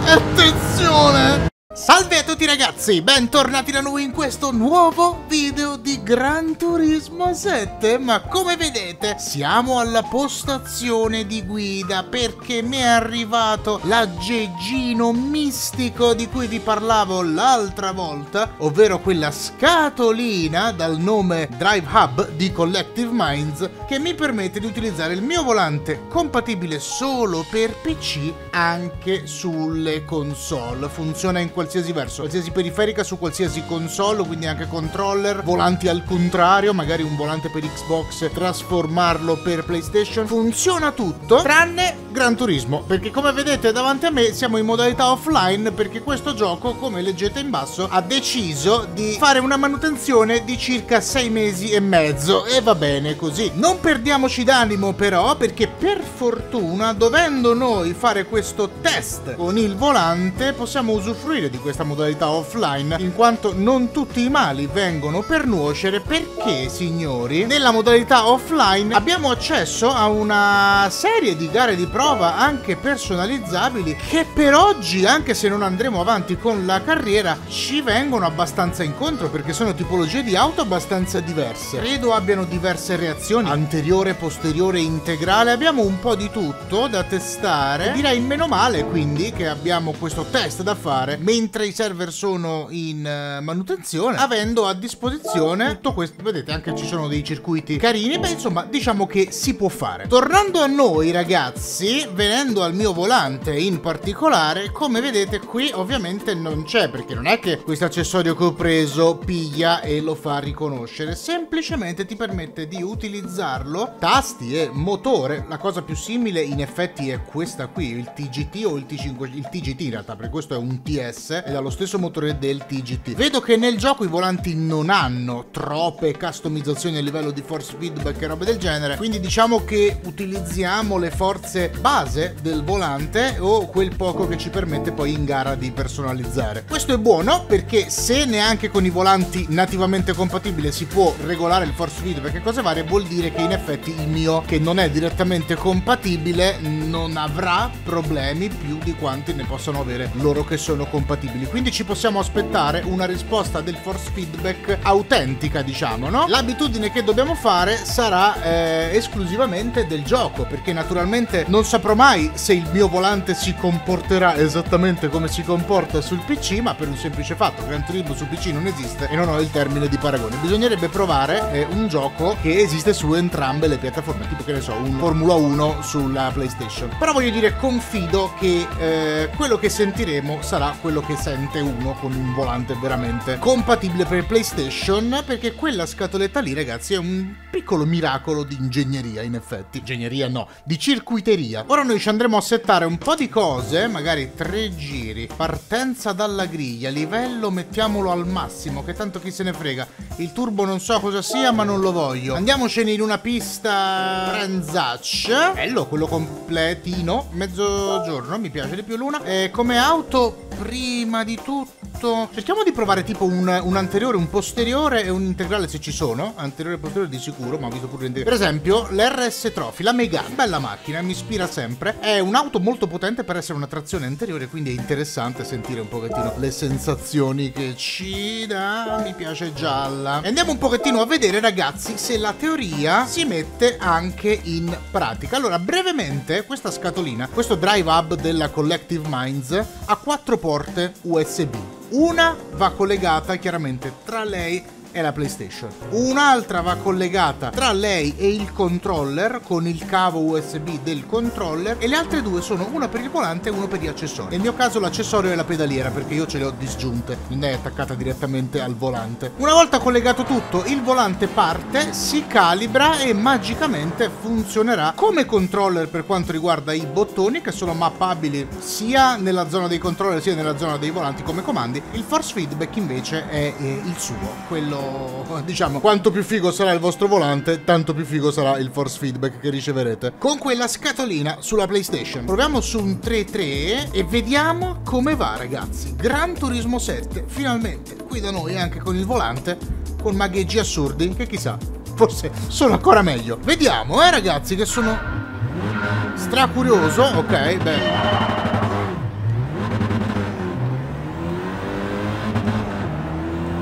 Attenzione! Salve a tutti ragazzi, bentornati da noi in questo nuovo video di Gran Turismo 7. Ma come vedete siamo alla postazione di guida perché mi è arrivato l'aggeggino mistico di cui vi parlavo l'altra volta, ovvero quella scatolina dal nome Drive Hub di Collective Minds che mi permette di utilizzare il mio volante compatibile solo per PC anche sulle console. Funziona in qualsiasi verso, qualsiasi periferica su qualsiasi console, quindi anche controller, volanti al contrario, magari un volante per Xbox trasformarlo per PlayStation, funziona tutto tranne Gran Turismo, perché come vedete davanti a me siamo in modalità offline perché questo gioco, come leggete in basso, ha deciso di fare una manutenzione di circa 6 mesi e mezzo e va bene così. Non perdiamoci d'animo però, perché per fortuna, dovendo noi fare questo test con il volante, possiamo usufruire di questa modalità offline, in quanto non tutti i mali vengono per nuocere, perché signori, nella modalità offline abbiamo accesso a una serie di gare di prova anche personalizzabili che per oggi, anche se non andremo avanti con la carriera, ci vengono abbastanza incontro perché sono tipologie di auto abbastanza diverse. Credo abbiano diverse reazioni, anteriore, posteriore, integrale, abbiamo un po' di tutto da testare. Direi meno male quindi che abbiamo questo test da fare mentre i server sono in manutenzione, avendo a disposizione tutto questo. Vedete, anche ci sono dei circuiti carini, beh insomma diciamo che si può fare. Tornando a noi ragazzi, venendo al mio volante in particolare, come vedete qui ovviamente non c'è, perché non è che questo accessorio che ho preso piglia e lo fa riconoscere, semplicemente ti permette di utilizzarlo, tasti e motore. La cosa più simile in effetti è questa qui, il TGT o il T5, il TGT in realtà, perché questo è un TS ed ha lo stesso motore del TGT. Vedo che nel gioco i volanti non hanno troppe customizzazioni a livello di force feedback e robe del genere, quindi diciamo che utilizziamo le forze base del volante o quel poco che ci permette poi in gara di personalizzare. Questo è buono perché se neanche con i volanti nativamente compatibili si può regolare il force feedback e cose varie, vuol dire che in effetti il mio, che non è direttamente compatibile, non avrà problemi più di quanti ne possono avere loro che sono compatibili. Quindi ci possiamo aspettare una risposta del force feedback autentica, diciamo, no? L'abitudine che dobbiamo fare sarà esclusivamente del gioco, perché naturalmente non saprò mai se il mio volante si comporterà esattamente come si comporta sul PC, ma per un semplice fatto: Gran Turismo su PC non esiste e non ho il termine di paragone. Bisognerebbe provare un gioco che esiste su entrambe le piattaforme, tipo che ne so, un Formula 1 sulla PlayStation. Però voglio dire, confido che quello che sentiremo sarà quello che sente uno con un volante veramente compatibile per PlayStation, perché quella scatoletta lì ragazzi è un piccolo miracolo di ingegneria, in effetti. Ingegneria no, di circuiteria. Ora noi ci andremo a settare un po' di cose, magari 3 giri, partenza dalla griglia, livello mettiamolo al massimo, che tanto chi se ne frega. Il turbo non so cosa sia ma non lo voglio. Andiamocene in una pista Tranzaccia, bello quello completino, mezzogiorno, mi piace di più l'una. Come auto, prima di tutto cerchiamo di provare tipo un anteriore, un posteriore e un integrale se ci sono. Anteriore e posteriore di sicuro, ma ho visto pure l'integrale. Per esempio l'RS Trophy, la Megane, bella macchina, mi ispira sempre. È un'auto molto potente per essere una trazione anteriore, quindi è interessante sentire un pochettino le sensazioni che ci dà. Mi piace gialla. E andiamo un pochettino a vedere ragazzi se la teoria si mette anche in pratica. Allora brevemente, questa scatolina, questo Drive Hub della Collective Minds ha 4 porte USB. Una va collegata chiaramente tra lei e la PlayStation, un'altra va collegata tra lei e il controller con il cavo USB del controller, e le altre 2 sono una per il volante e uno per gli accessori. Nel mio caso l'accessorio è la pedaliera perché io ce le ho disgiunte, quindi è attaccata direttamente al volante. Una volta collegato tutto, il volante parte, si calibra e magicamente funzionerà come controller per quanto riguarda i bottoni, che sono mappabili sia nella zona dei controller sia nella zona dei volanti come comandi. Il force feedback invece è il suo, quello, diciamo, quanto più figo sarà il vostro volante, tanto più figo sarà il force feedback che riceverete con quella scatolina sulla PlayStation. Proviamo su un 3.3 e vediamo come va ragazzi. Gran Turismo 7 finalmente qui da noi, anche con il volante, con magheggi assurdi che chissà, forse sono ancora meglio. Vediamo ragazzi, che sono stracurioso. Ok, beh,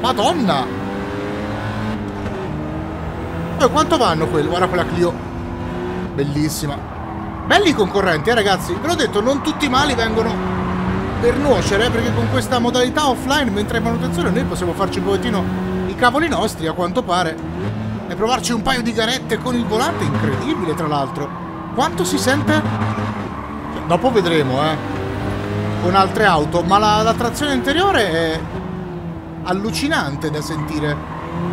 Madonna! Quanto vanno quelli? Guarda quella Clio. Bellissima. Belli i concorrenti, ragazzi. Ve l'ho detto, non tutti i mali vengono per nuocere, perché con questa modalità offline, mentre in manutenzione, noi possiamo farci un pochettino i cavoli nostri, a quanto pare. E provarci un paio di garette con il volante, incredibile, tra l'altro. Quanto si sente? Dopo vedremo, con altre auto, ma la trazione interiore è allucinante da sentire.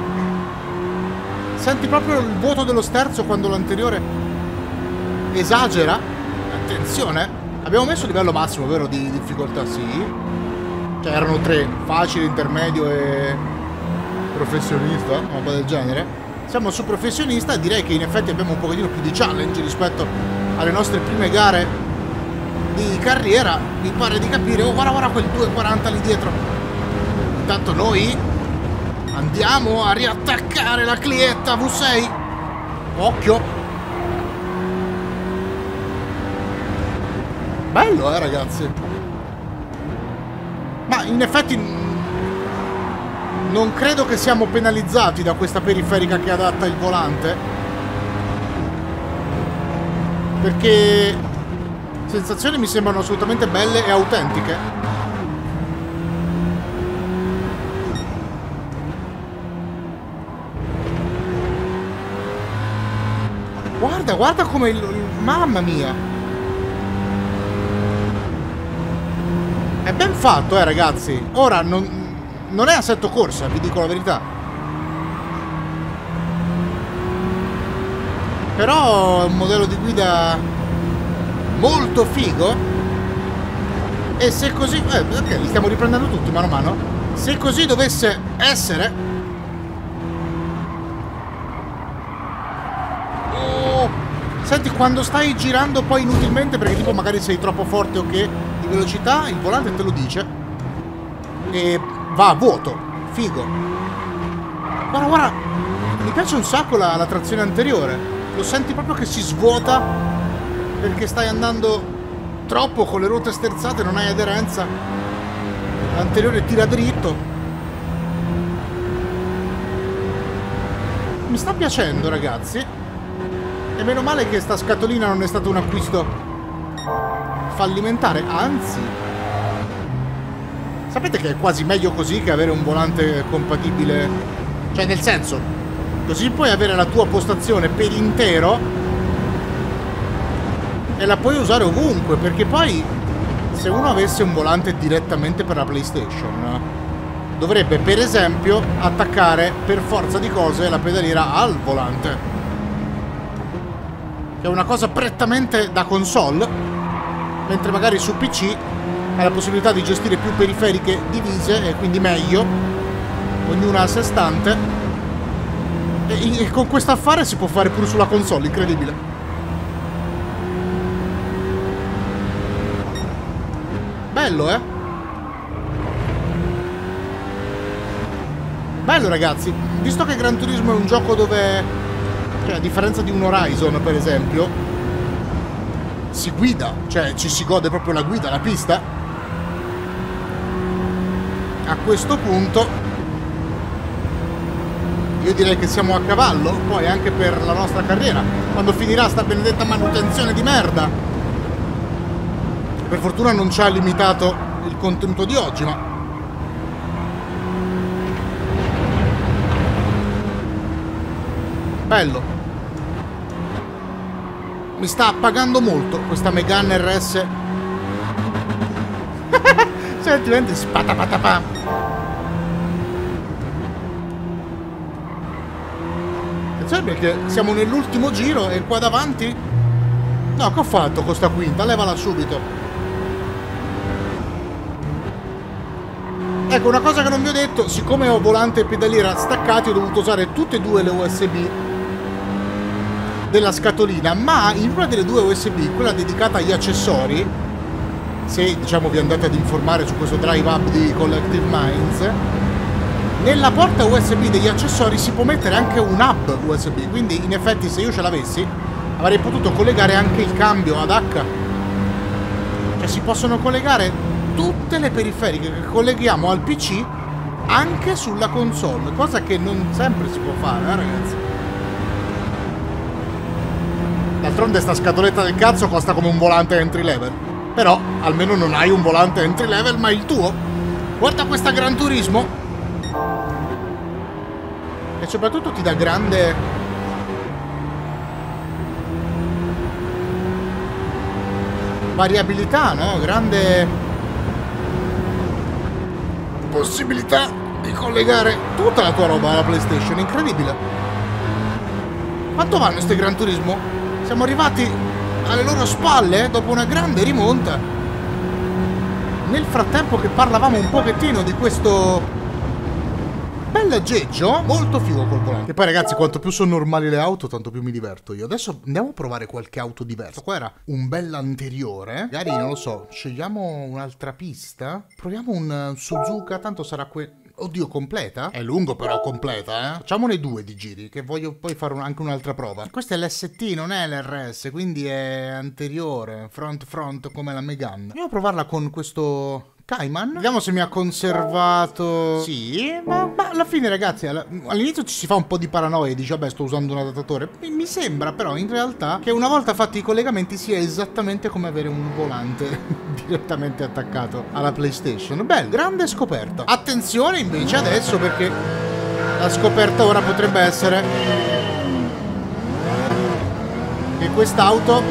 Senti proprio il vuoto dello sterzo quando l'anteriore esagera. Attenzione, abbiamo messo livello massimo, vero, di difficoltà, sì. Cioè erano 3, facile, intermedio e professionista, una roba del genere. Siamo su professionista e direi che in effetti abbiamo un pochettino più di challenge rispetto alle nostre prime gare di carriera. Mi pare di capire. Oh, guarda quel 240 lì dietro. Intanto noi andiamo a riattaccare la Clietta V6. Occhio. Bello, ragazzi. Ma in effetti non credo che siamo penalizzati da questa periferica che adatta il volante, perché sensazioni mi sembrano assolutamente belle e autentiche. Guarda, guarda come mamma mia! È ben fatto, ragazzi. Ora non è assetto corsa, vi dico la verità. Però è un modello di guida molto figo. E se così... ok, li stiamo riprendendo tutti mano a mano. Se così dovesse essere... Senti, quando stai girando poi inutilmente, perché tipo magari sei troppo forte o che di velocità, il volante te lo dice e va a vuoto. Figo. Guarda, guarda, mi piace un sacco la trazione anteriore. Lo senti proprio che si svuota perché stai andando troppo con le ruote sterzate, non hai aderenza. L'anteriore tira dritto. Mi sta piacendo, ragazzi. E meno male che sta scatolina non è stato un acquisto fallimentare, anzi. Sapete che è quasi meglio così che avere un volante compatibile? Cioè, nel senso, così puoi avere la tua postazione per intero e la puoi usare ovunque, perché poi se uno avesse un volante direttamente per la PlayStation dovrebbe, per esempio, attaccare per forza di cose la pedaliera al volante, che è una cosa prettamente da console, mentre magari su PC hai la possibilità di gestire più periferiche divise e quindi meglio, ognuna a sé stante, e con questo affare si può fare pure sulla console, incredibile. Bello, bello, ragazzi. Visto che Gran Turismo è un gioco dove, cioè, a differenza di un Horizon, per esempio, si guida, cioè ci si gode proprio la guida, la pista. A questo punto io direi che siamo a cavallo, poi anche per la nostra carriera, quando finirà sta benedetta manutenzione di merda. Per fortuna non ci ha limitato il contenuto di oggi, ma... bello. Mi sta appagando molto questa Megane RS. Senti, venti, spatapatapà. Attenzione perché siamo nell'ultimo giro e qua davanti... no, che ho fatto con sta quinta? Levala subito. Ecco, una cosa che non vi ho detto, siccome ho volante e pedaliera staccati, ho dovuto usare tutte e due le USB della scatolina, ma in una delle due USB, quella dedicata agli accessori, se diciamo vi andate ad informare su questo drive hub di Collective Minds, nella porta USB degli accessori si può mettere anche un hub USB, quindi in effetti se io ce l'avessi avrei potuto collegare anche il cambio ad H. Cioè si possono collegare tutte le periferiche che colleghiamo al PC anche sulla console, cosa che non sempre si può fare, ragazzi. D'altronde sta scatoletta del cazzo costa come un volante entry level. Però almeno non hai un volante entry level, ma il tuo. Guarda questa Gran Turismo. E soprattutto ti dà grande variabilità, no? Grande possibilità di collegare tutta la tua roba alla PlayStation. Incredibile. Quanto vanno queste Gran Turismo? Siamo arrivati alle loro spalle dopo una grande rimonta. Nel frattempo che parlavamo un pochettino di questo bel aggeggio, molto figo col volante. E poi ragazzi, quanto più sono normali le auto, tanto più mi diverto io. Adesso andiamo a provare qualche auto diversa. Qua era un bell'anteriore. Magari, non lo so, scegliamo un'altra pista. Proviamo un Suzuka, tanto sarà Oddio, completa? È lungo però, completa, eh? Facciamone 2 di giri, che voglio poi fare anche un'altra prova. Questo è l'ST, non è l'RS, quindi è anteriore, front come la Megane. Andiamo a provarla con questo Cayman. Vediamo se mi ha conservato. Sì, ma alla fine ragazzi, all'inizio ci si fa un po' di paranoia e dici vabbè, sto usando un adattatore. Mi sembra però in realtà che una volta fatti i collegamenti sia esattamente come avere un volante direttamente attaccato alla PlayStation. Beh, grande scoperta. Attenzione invece adesso, perché la scoperta ora potrebbe essere che quest'auto,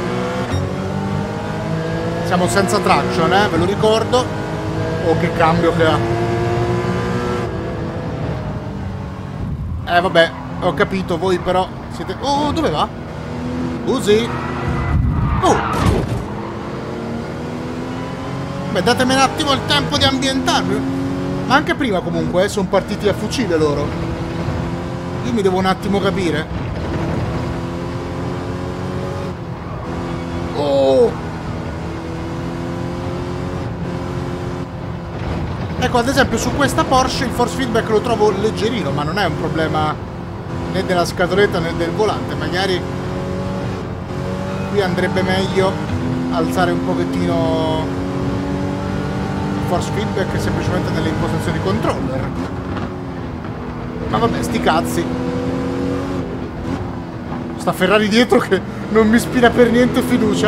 siamo senza traction, ve lo ricordo. Oh, che cambio che ha. Vabbè, ho capito, voi però siete... Oh, dove va? Così. Oh. Beh, datemi un attimo il tempo di ambientarmi. Ma anche prima comunque, sono partiti a fucile loro. Io mi devo un attimo capire. Oh. Ecco, ad esempio su questa Porsche il force feedback lo trovo leggerino, ma non è un problema né della scatoletta né del volante. Magari qui andrebbe meglio alzare un pochettino il force feedback semplicemente nelle impostazioni controller. Ma vabbè, sti cazzi. Sta Ferrari dietro che non mi ispira per niente fiducia.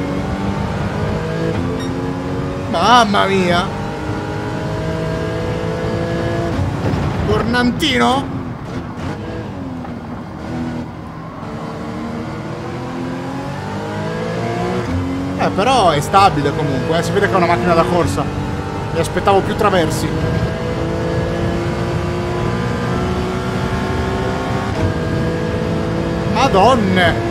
Mamma mia. Tornantino? Però è stabile comunque, si vede che è una macchina da corsa. Mi aspettavo più traversi. Madonne!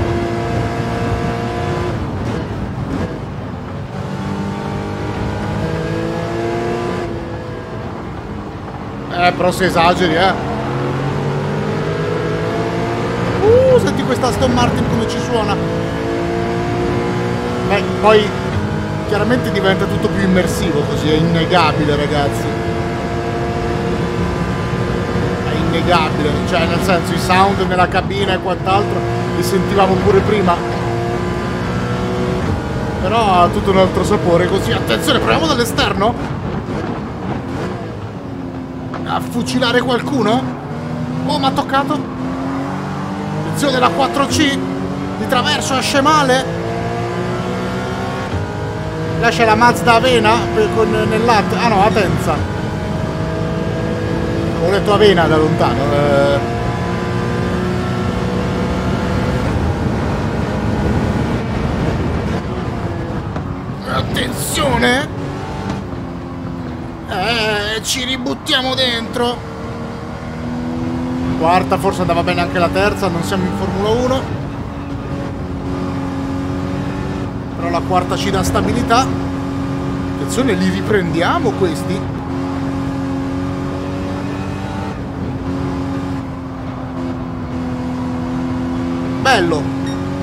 Però se esageri, senti questa Aston Martin come ci suona. Beh, poi chiaramente diventa tutto più immersivo così, è innegabile, ragazzi. È innegabile, cioè nel senso i sound nella cabina e quant'altro li sentivamo pure prima. Però ha tutto un altro sapore così. Attenzione, proviamo dall'esterno. A fucilare qualcuno? Oh, mi ha toccato. Attenzione, la 4C di traverso esce male. Lascia la Mazda Avena nel latte. Ah no, Atenza. Ho detto Avena da lontano. Attenzione. Ci ributtiamo dentro. Quarta, forse andava bene anche la terza. Non siamo in Formula 1, però la quarta ci dà stabilità. Attenzione, li riprendiamo questi. Bello.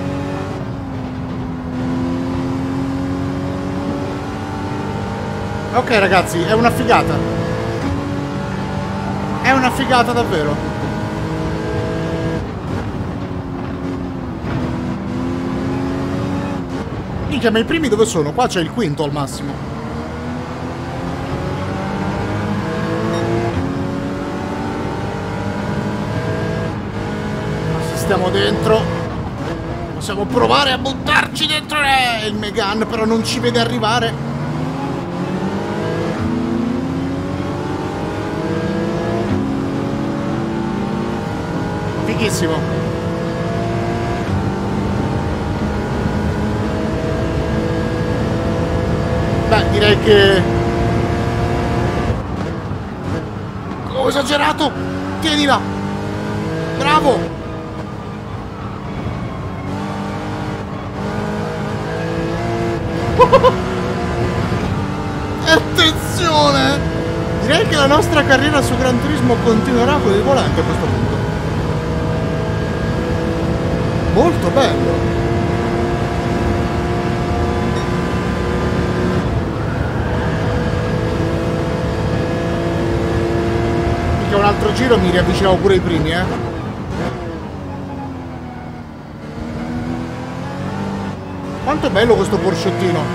Ok ragazzi, è una figata. È una figata davvero. Minchia, ma i primi dove sono? Qua c'è il quinto al massimo. stiamo dentro. Possiamo provare a buttarci dentro il Megane, però non ci vede arrivare. Fighissimo. Beh, direi che... Ho esagerato! Tienila! Bravo! Attenzione! Direi che la nostra carriera su Gran Turismo continuerà con il volante a questo punto. Molto bello! Perché un altro giro mi riavvicinavo pure ai primi, Quanto è bello questo Porschettino!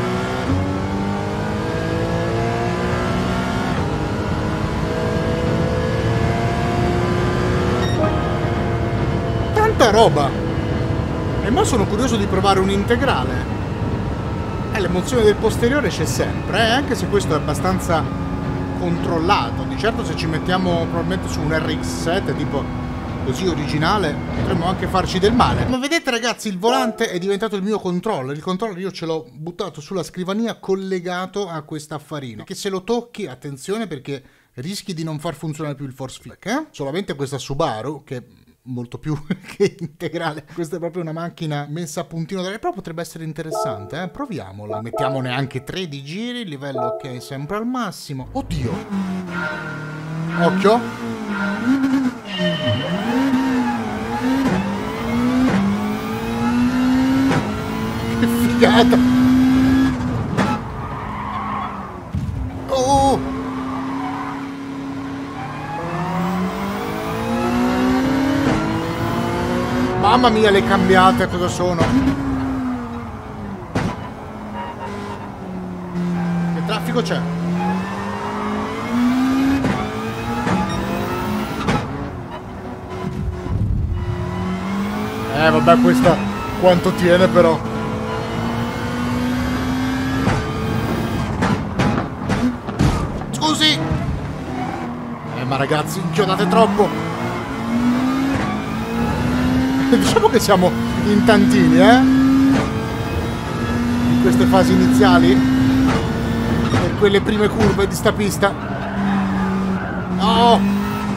Tanta roba! E ma sono curioso di provare un integrale. L'emozione del posteriore c'è sempre, anche se questo è abbastanza controllato. Di certo se ci mettiamo probabilmente su un RX7 tipo così originale potremmo anche farci del male. Come vedete ragazzi, il volante è diventato il mio controller. Il controller io ce l'ho buttato sulla scrivania collegato a quest'affarino, che se lo tocchi, attenzione, perché rischi di non far funzionare più il force feedback, Solamente questa Subaru, che è molto più che integrale, questa è proprio una macchina messa a puntino da... però potrebbe essere interessante, proviamola. Mettiamone anche 3 di giri, il livello ok sempre al massimo. Oddio, occhio. Che figata! Oh! Mamma mia, le cambiate cosa sono? Che traffico c'è? Vabbè, questa quanto tiene però. Scusi! Ma ragazzi, inchiodate troppo! Diciamo che siamo in tantini, in queste fasi iniziali. Per quelle prime curve di sta pista. No!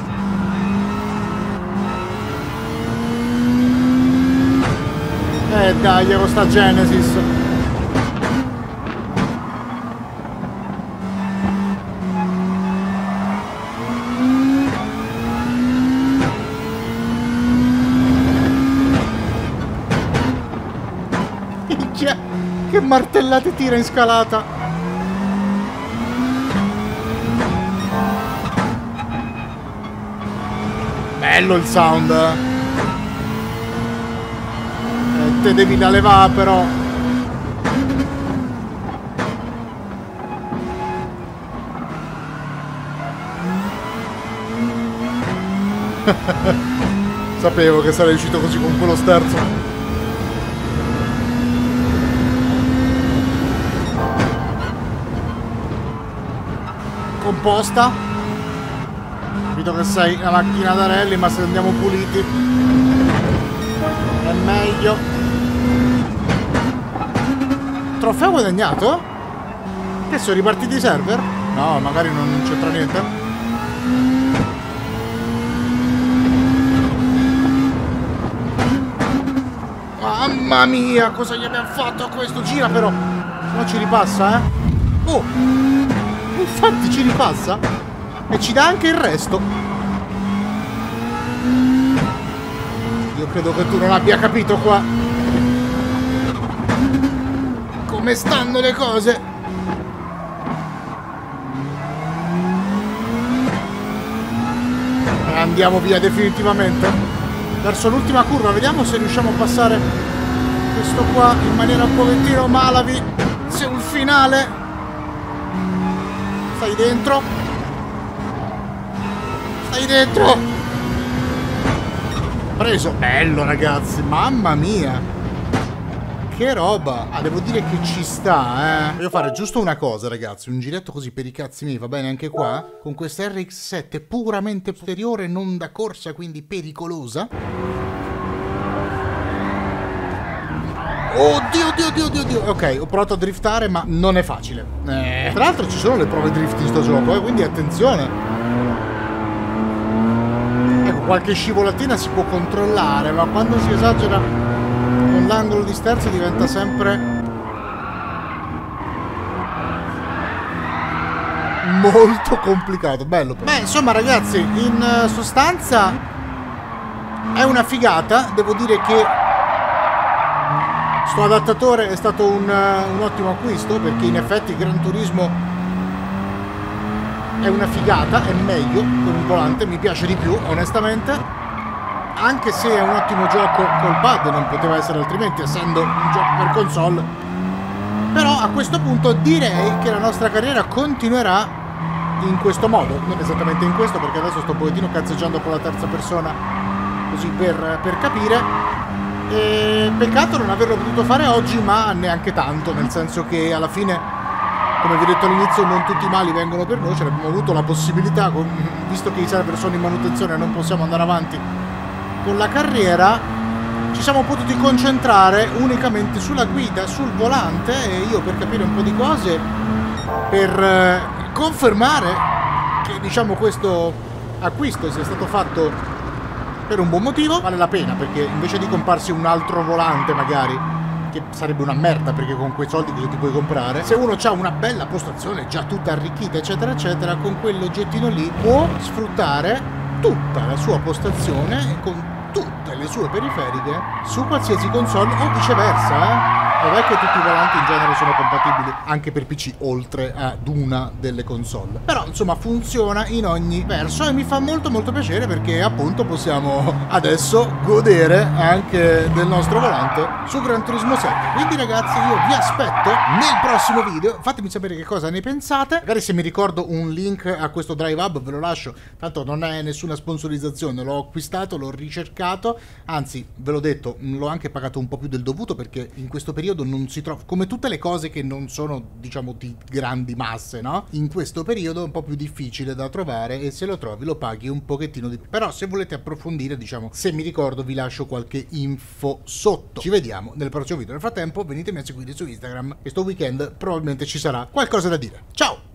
Dai, con sta Genesis. Che martellate tira in scalata. Bello il sound. Te devi da levare però. Sapevo che sarei uscito così con quello sterzo. Composta. Capito che sei una macchina da rally, ma se andiamo puliti è meglio. Trofeo guadagnato? Che sono ripartiti i server? No, magari non c'entra niente. Mamma mia, cosa gli abbiamo fatto a questo? Gira però, se no ci ripassa, Oh, infatti ci ripassa e ci dà anche il resto. Io credo che tu non abbia capito qua come stanno le cose. E andiamo via definitivamente verso l'ultima curva. Vediamo se riusciamo a passare questo qua in maniera un pochettino malavi. Sul finale. Stai dentro. Stai dentro. Preso. Bello, ragazzi, mamma mia. Che roba! Ah, devo dire che ci sta, Voglio fare giusto una cosa, ragazzi. Un giretto così per i cazzi miei, va bene anche qua? Con questa RX-7 puramente posteriore, non da corsa, quindi pericolosa. Oddio. Ok, ho provato a driftare, ma non è facile. Tra l'altro ci sono le prove drift in sto gioco, quindi attenzione. Ecco, qualche scivolatina si può controllare, ma quando si esagera con l'angolo di sterzo diventa sempre molto complicato. Bello. Beh, insomma, ragazzi, in sostanza è una figata. Devo dire che sto adattatore è stato un ottimo acquisto, perché in effetti Gran Turismo è una figata, è meglio con un volante, mi piace di più, onestamente. Anche se è un ottimo gioco col pad, non poteva essere altrimenti, essendo un gioco per console. Però a questo punto direi che la nostra carriera continuerà in questo modo. Non esattamente in questo, perché adesso sto un pochettino cazzeggiando con la terza persona, così per capire. E peccato non averlo potuto fare oggi, ma neanche tanto, nel senso che alla fine, come vi ho detto all'inizio, non tutti i mali vengono per noi. Ce ne abbiamo avuto la possibilità, visto che i server sono in manutenzione e non possiamo andare avanti con la carriera, ci siamo potuti concentrare unicamente sulla guida, sul volante, e io, per capire un po' di cose, per confermare che, diciamo, questo acquisto sia stato fatto per un buon motivo, vale la pena, perché invece di comprarsi un altro volante magari, che sarebbe una merda, perché con quei soldi che ti puoi comprare, se uno ha una bella postazione già tutta arricchita eccetera eccetera, con quell'oggettino lì può sfruttare tutta la sua postazione con tutte le sue periferiche su qualsiasi console, o viceversa, Ed è che tutti i volanti in genere sono compatibili anche per PC, oltre ad una delle console. Però insomma funziona in ogni verso e mi fa molto piacere, perché appunto possiamo adesso godere anche del nostro volante su Gran Turismo 7. Quindi ragazzi, io vi aspetto nel prossimo video, fatemi sapere che cosa ne pensate. Magari se mi ricordo un link a questo Drive Hub ve lo lascio, tanto non è nessuna sponsorizzazione, l'ho acquistato, l'ho ricercato, anzi ve l'ho detto, l'ho anche pagato un po' più del dovuto, perché in questo periodo non si trova, come tutte le cose che non sono diciamo di grandi masse, no? In questo periodo è un po' più difficile da trovare, e se lo trovi lo paghi un pochettino di più. Però se volete approfondire, diciamo, se mi ricordo vi lascio qualche info sotto. Ci vediamo nel prossimo video. Nel frattempo venitemi a seguire su Instagram, questo weekend probabilmente ci sarà qualcosa da dire. Ciao!